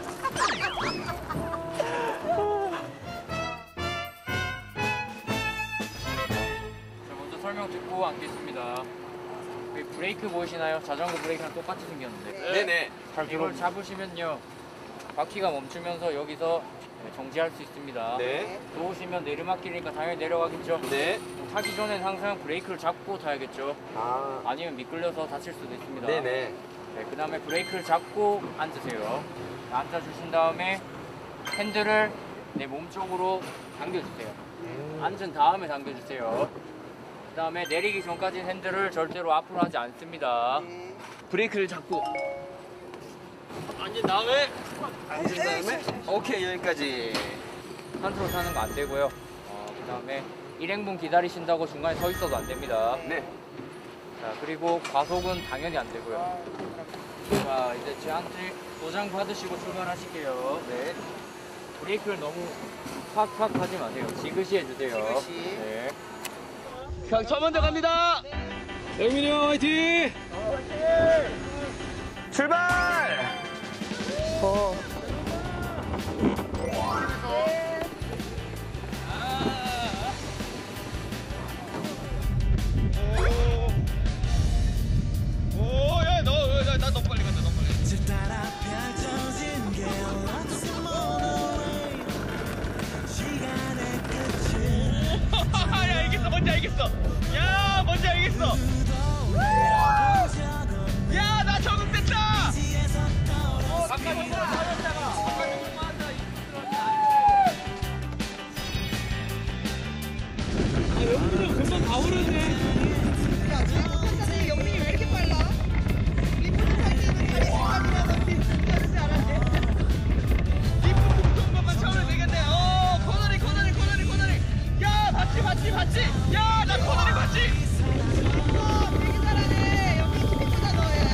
자, 먼저 설명 듣고 앉겠습니다. 여기 브레이크 보이시나요? 자전거 브레이크랑 똑같이 생겼는데. 네네. 이걸 잡으시면요. 바퀴가 멈추면서 여기서 정지할 수 있습니다. 네. 놓으시면 내리막길이니까 당연히 내려가겠죠. 네. 타기 전엔 항상 브레이크를 잡고 타야겠죠. 아. 아니면 미끌려서 다칠 수도 있습니다. 네네. 네, 그 다음에 브레이크를 잡고 앉으세요. 앉아주신 다음에 핸들을 내 몸 쪽으로 당겨주세요. 앉은 다음에 당겨주세요. 그 다음에 내리기 전까지 핸들을 절대로 앞으로 하지 않습니다. 브레이크를 잡고. 앉은 다음에. 앉은 다음에. 오케이, 여기까지. 산으로 타는 거 안 되고요. 어, 그 다음에 일행분 기다리신다고 중간에 서 있어도 안 됩니다. 네. 자, 그리고 과속은 당연히 안 되고요. 자, 이제 저한테 도장 받으시고 출발하실게요. 네. 브레이크를 너무 팍팍 하지 마세요. 지그시 해주세요. 지그시. 네. 형, 저 먼저 갑니다. 영민이 형, 화이팅! 출발! 어. 뭔지 알겠어. 야, 뭔지 알겠어. 야, 나 적응됐다. 아, 영민이 형 금방 다 오르네. 야, 지금 영민이 왜 이렇게 빨라? 리프트 탈 때는 다리 시간이라서 비슷하지 않았네. 리프트 무서운 것만 참으면 되겠네. 어, 코너리, 코너리, 코너리, 코너리. 야, 봤지, 봤지, 봤지. 야, 나 코너리 봤지. 어, 되게 잘하네. 영민이 힘이 크다, 너야.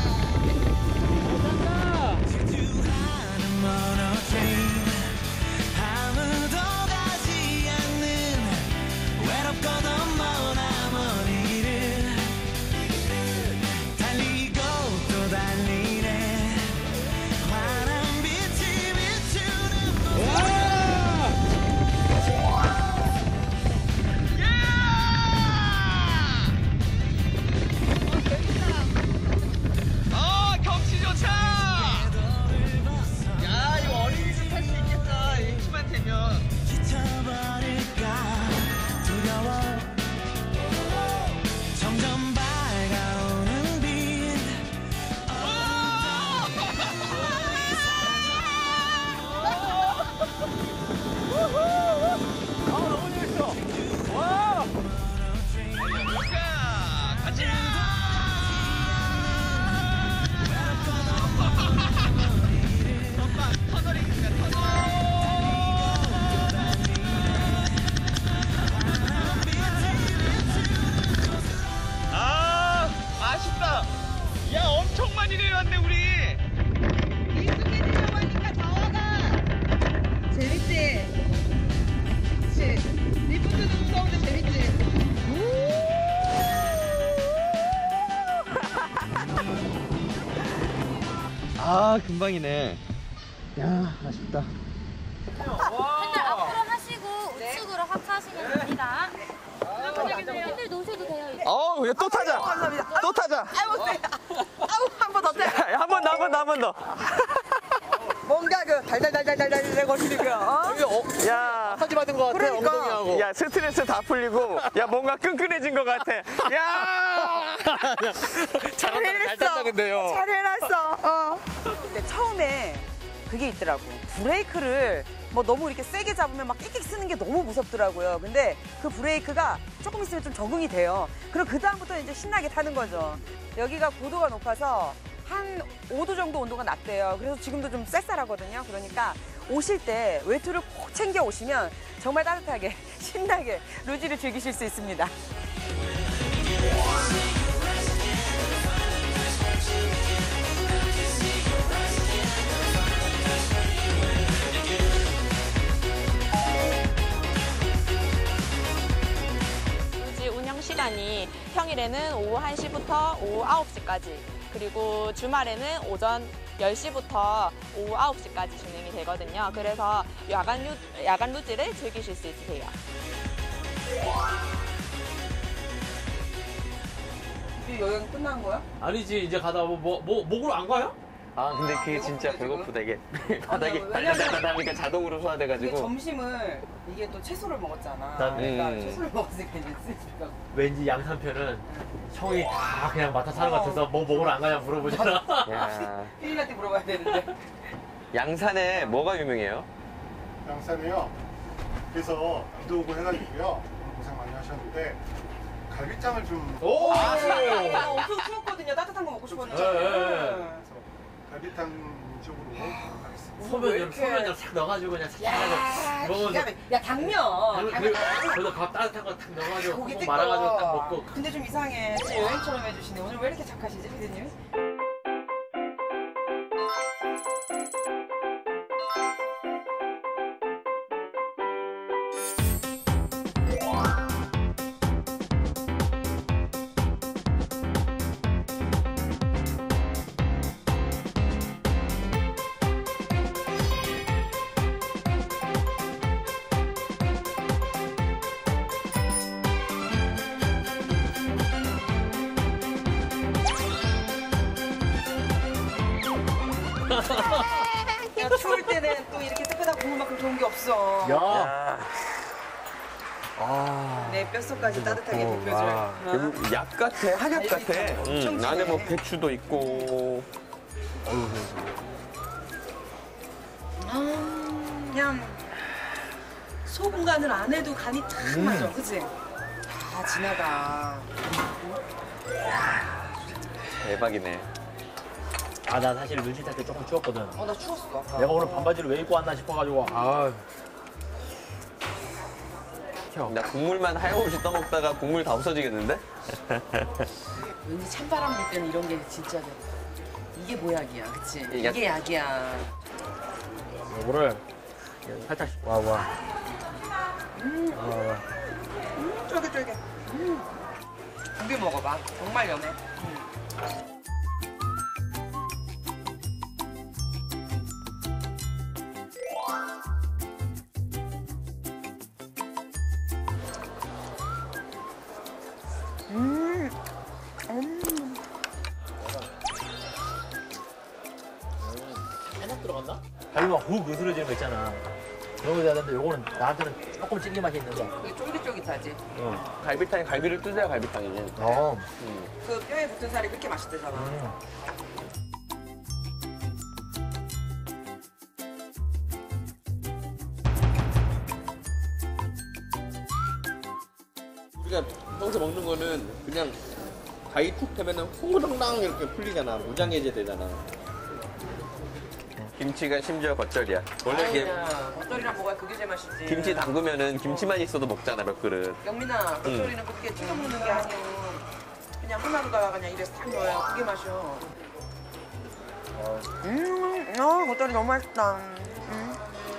아무도 가지 않는 외롭고도 머나먼 아 금방이네. 야 아쉽다. 핸들 앞으로 하시고 우측으로 확 하시면 됩니다. 핸들 놓으셔도 돼요. 이제. 어우 또 타자. 감사합니다. 또 타자. 아이고 세. 아우 한 번 더 떼. 한 번 더 한 번 더 한 번 더. 뭔가 그 달달달달달달 거리는 거. 어? 야. 마사지 받은 것 같아. 그러니까. 엉덩이하고. 야 스트레스 다 풀리고 야 뭔가 끈끈해진 것 같아. 야. 잘한다 잘 탄다 근데요. 잘해놨어. 어. 근데 처음에 그게 있더라고. 브레이크를 뭐 너무 이렇게 세게 잡으면 막 끽끽 쓰는 게 너무 무섭더라고요. 근데 그 브레이크가 조금 있으면 좀 적응이 돼요. 그럼 그 다음부터 이제 신나게 타는 거죠. 여기가 고도가 높아서 한 오 도 정도 온도가 낮대요. 그래서 지금도 좀 쌀쌀하거든요. 그러니까 오실 때 외투를 꼭 챙겨 오시면 정말 따뜻하게 신나게 루지를 즐기실 수 있습니다. 루지 운영 시간이 평일에는 오후 한 시부터 오후 아홉 시까지, 그리고 주말에는 오전 열 시부터 오후 아홉 시까지 진행이 되거든요. 그래서 야간, 루, 야간 루지를 즐기실 수 있으세요. 이제 여행 끝난 거야? 아니지 이제 가다 뭐, 뭐, 뭐 목으로 안 가요? 아 근데 그게 진짜 배고프다 이게. 바닥에 달달달달하니까 자동으로 소화돼가지고. 이게 점심을 이게 또 채소를 먹었잖아. 난- 그러니까 음. 채소를 먹었으니까 이제 쓰니까. 왠지 양산편은 형이 다 그냥 맡아 사는 것 같아서 뭐 목으로 안 가냐 물어보잖아. 야. 필리한테 물어봐야 되는데. 양산에 뭐가 유명해요? 양산이요. 그래서 비도 오고 해가지고요. 오늘 고생 많이 하셨는데 갈비탕을 좀 오! 아, 나 엄청 추웠거든요. 따뜻한 거 먹고 싶었는데. 네, 네. 그래서 갈비탕 쪽으로 가겠습니다. 소면 왜 좀 이렇게- 소면 좀싹 넣어가지고 그냥 싹 야, 해가지고 기가 막- 야 당면. 그리고 당면. 그래서 밥 따뜻한 거 탁 넣어가지고 고기 국 뜯고. 말아가지고 딱 먹고. 근데 좀 이상해. 진짜 여행처럼 해주시네. 오늘 왜 이렇게 착하시지, 피디님? 야, 추울 때는 또 이렇게 뜨끈한 국물만큼 좋은 게 없어. 야. 아. 내 뼛속까지 따뜻하게 데펴줄. 어? 그 약 같아, 한약 같아. 엄청 음, 안에 뭐 진해. 배추도 있고. 아, 그냥 소금 간을 안 해도 간이 탁 음. 맞아, 그치? 다 지나가. 대박이네. 아 나 사실 루지 탈 때 조금 추웠거든. 어, 나 추웠어. 내가 오늘 반바지를 왜 입고 왔나 싶어가지고 아. 나 국물만 하염없이 떠먹다가 국물 다 없어지겠는데? 왠지 찬바람 불 때는 이런 게 진짜 이게 보약이야, 그치? 이게- 이게 약이야. 요거를 살짝 와 와. 음, 와 와. 음, 쫄깃쫄깃. 음. 고기 먹어봐. 정말 연해. 음. 음. 음. 해먹 들어갔나? 갈비가 훅 으스러지는 거 있잖아. 그런 거 해야 되는데 요거는 나한테는 조금 찔기 맛이 있는데. 이게 쫄깃쫄깃하지? 어. 갈비탕이 갈비를 뜯어야 갈비탕이지. 어. 음. 그 뼈에 붙은 살이 그렇게 맛있대잖아. 음. 우리가 평소 먹는 거는 그냥 가위 툭 대면은 홍그랑랑 이렇게 풀리잖아. 무장해제 되잖아. 김치가 심지어 겉절이야. 원래 이게 아니야. 겉절이랑 먹어야 그게 제일 맛있지. 김치 담그면은 김치만 있어도 먹잖아, 몇 그릇. 영민아, 겉절이는 그렇게 찍어 먹는 게 아니고 그냥 하나로다가 그냥 입에 딱 넣어야 그게 맛이야. 음, 어, 겉절이 너무 맛있다. 음.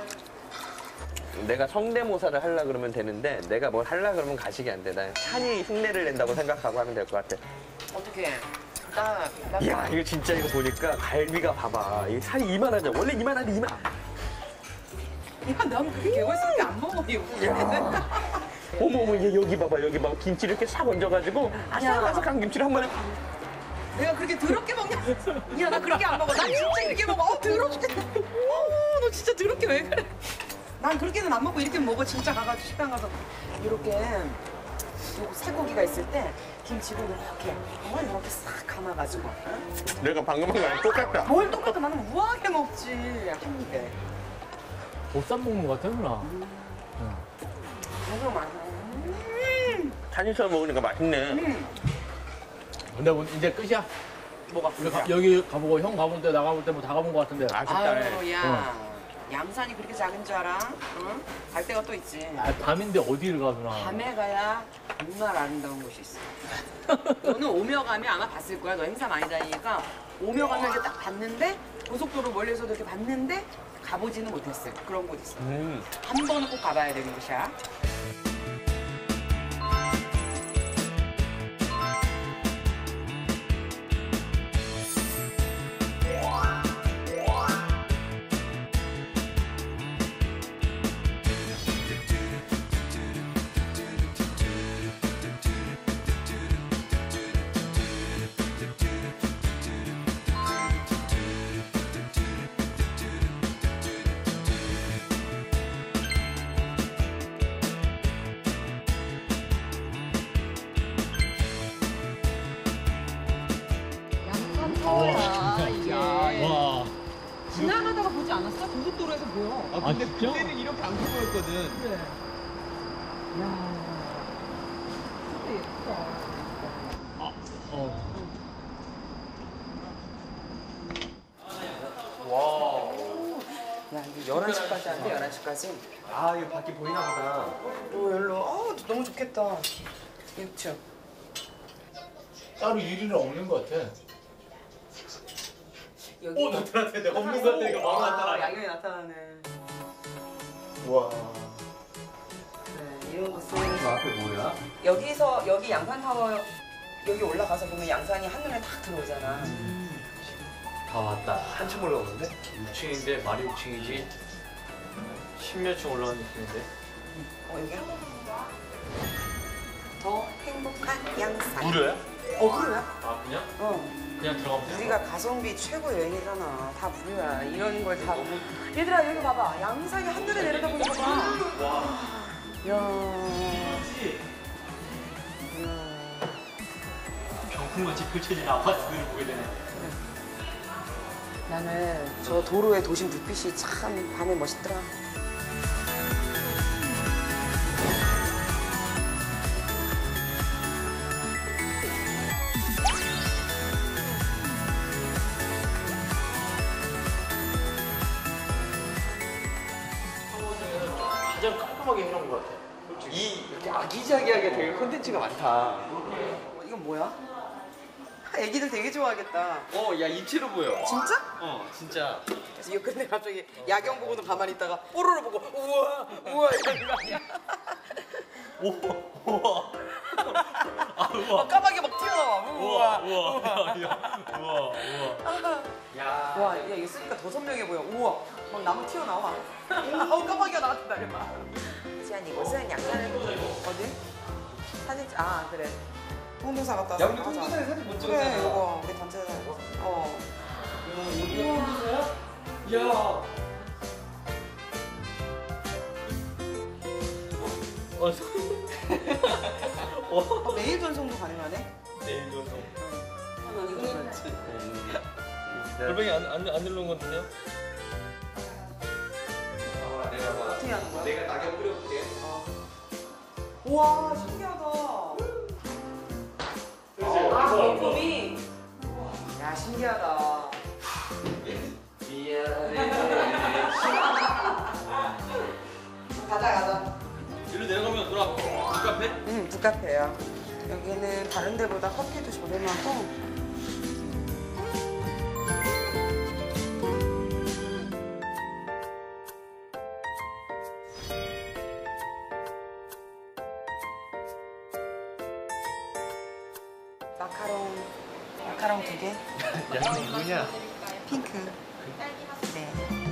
내가 성대모사를 하려 그러면 되는데 내가 뭘 하려 그러면 가식이 안 돼. 난 찬이 흉내를 낸다고 생각하고 하면 될 것 같아. 어떻게? 딱. 이야 이거 진짜 이거 보니까 갈비가 봐봐. 이 살이 이만하죠. 원래 이만한데 이만. 야, 난 그렇게 개고 있으니까 안 먹어, 이거. 어머 어머 얘 여기 봐봐 여기 막 김치를 이렇게 싹 얹어가지고 아삭아삭한 김치를 한 번에. 내가 그렇게 더럽게 먹냐? 야, 나 그렇게 안 먹어. 난 진짜 이렇게 먹어. 어, 더러워 죽겠다. 어, 너 진짜 더럽게 왜 그래? 난 그렇게는 안 먹고 이렇게 먹어. 진짜 가가지고 식당 가서 이렇게 요거 쇠고기가 있을 때 김치를 이렇게 정말 이렇게 싹 감아가지고. 응? 내가 방금 한 거랑 똑같다. 뭘 똑같아? 나는 우아하게 먹지. 한국에. 보쌈 먹는 것 같아, 누나. 너무 많아. 음. 한인처럼 먹으니까 맛있네. 음. 근데 뭐 이제 끝이야. 뭐가? 여기, 가, 여기 가보고 형 가볼 때 나 가볼 때 뭐 다 가본 것 같은데. 아유, 야. 양산이 그렇게 작은 줄 알아? 응? 갈 데가 또 있지. 아, 밤인데 어디를 가, 누나. 밤에 가야 정말 아름다운 곳이 있어. 너는 오며 가며 아마 봤을 거야. 너 행사 많이 다니니까 오며 가며 이렇게 딱 봤는데 고속도로 멀리서도 이렇게 봤는데 가보지는 못했을 그런 곳 있어. 음. 한 번은 꼭 가봐야 되는 곳이야. 와, 이게. 와. 지나가다가 보지 않았어? 고속도로에서 보여. 아, 근데 그때는 이렇게 안 보였거든. 그래. 야. 진짜 예쁘다. 아, 어. 와. 야, 이게 열한 시까지 안 돼, 열한 시까지. 아 이거 밖에 보이나 보다. 오, 열로. 어, 너무 좋겠다. 육 층. 따로 일위는 없는 것 같아. 여기. 오, 나타났다. 내가 없는 것 같아. 이거 바로 나타나. 야경이 나타나네. 와. 네, 이런 곳은. 저 앞에 뭐야? 여기서, 여기 양산타워, 여기 올라가서 보면 양산이 한눈에 딱 들어오잖아. 다 왔다. 한참 올라오는데? 육 층인데 말이 육 층이지. 십몇 층 올라간 느낌인데. 어, 여기? 더 행복한 양산. 무료야? 어, 무료야? 아, 그냥? 어. 그냥 들어가면 돼? 우리가 가성비 최고 여행이잖아. 다 무료야. 이런 걸 다. 얘들아, 여기 봐봐. 양산이 한눈에 내려다보는 거 봐. 와. 이야. 병풍같이 펼쳐진 아파트들을 보게 되네. 나는 저 도로에 도심 불빛이 참 밤에 멋있더라. 가장 깔끔하게 해놓은 것 같아. 이 이렇게 아기자기하게 되게 콘텐츠가 많다. 어, 이건 뭐야? 애기들 되게 좋아하겠다. 어, 야 입체로 보여. 진짜? 어, 진짜. 이거 근데 갑자기 야경 보고도 가만히 있다가 뽀로로 보고 우와 우와 이러는 거 아니야? 우와. 아, 우와. 막 까마귀 막 튀어나와. 우와 우와. 우와. 우와. 우와. 야. 와, 야 이거 쓰니까 더 선명해 보여. 우와 막 나무 튀어나와. 어 까마귀가 나왔다 이봐. 지안 이곳은 양산을 어디? 사진 찍- 아 그래. 홍동사 갔다 왔어. 야, 우리 홍동사에 사진 못 찍었잖아. 그래 이거 우리 단체 어. 여기가 홍동사야? 야. 어, 매일 전송도 가능하네? 내일 전송. 응, 이거 그렇지. 골뱅이 안, 안, 안 누른 건데요? 어떻게 하는 거야? 내가 낙엽 뿌려볼게. 우와 신기하다. 아 제품이. 야 신기하다. 가자 가자. 이리로 내려가면 돌아. 북카페? 응 북카페야. 여기는 다른 데보다 커피도 저렴하고. 마카롱 마카롱 두 개. 양이 누구냐? 핑크. 네.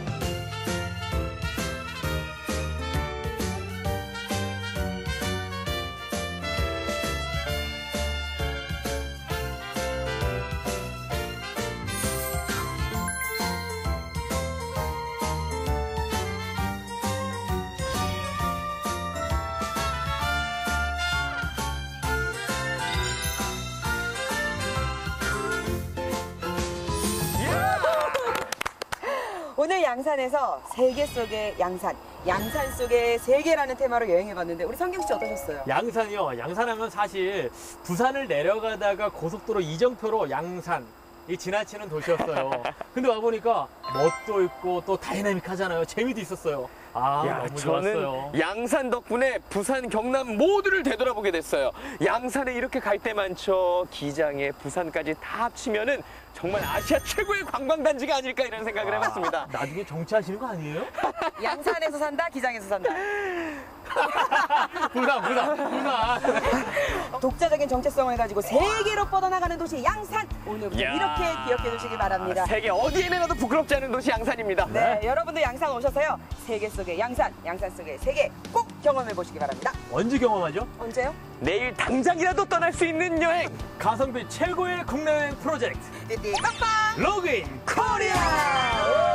오늘 양산에서 세계 속의 양산, 양산 속의 세계라는 테마로 여행해봤는데 우리 성경 씨 어떠셨어요? 양산이요. 양산하면 사실 부산을 내려가다가 고속도로 이정표로 양산 이 지나치는 도시였어요. 근데 와보니까 멋도 있고 또 다이나믹하잖아요. 재미도 있었어요. 아, 야, 너무 저는 좋았어요. 양산 덕분에 부산, 경남 모두를 되돌아보게 됐어요. 양산에 이렇게 갈 데 많죠. 기장에 부산까지 다 합치면은 정말 아시아 최고의 관광단지가 아닐까 이런 생각을 해봤습니다. 나중에 정치하시는 거 아니에요? 양산에서 산다, 기장에서 산다. 부산, 부산, 부산. 독자적인 정체성을 가지고 세계로 뻗어나가는 도시 양산. 오늘부터 야. 이렇게 기억해 두시기 바랍니다. 세계 어디에 내놔도 부끄럽지 않은 도시 양산입니다. 네, 여러분도 양산 오셔서요. 세계 속의 양산, 양산 속의 세계 꼭 경험해 보시기 바랍니다. 언제 경험하죠? 언제요? 내일 당장이라도 떠날 수 있는 여행. 가성비 최고의 국내 여행 프로젝트. 띠띠 빵빵 로그인 코리아.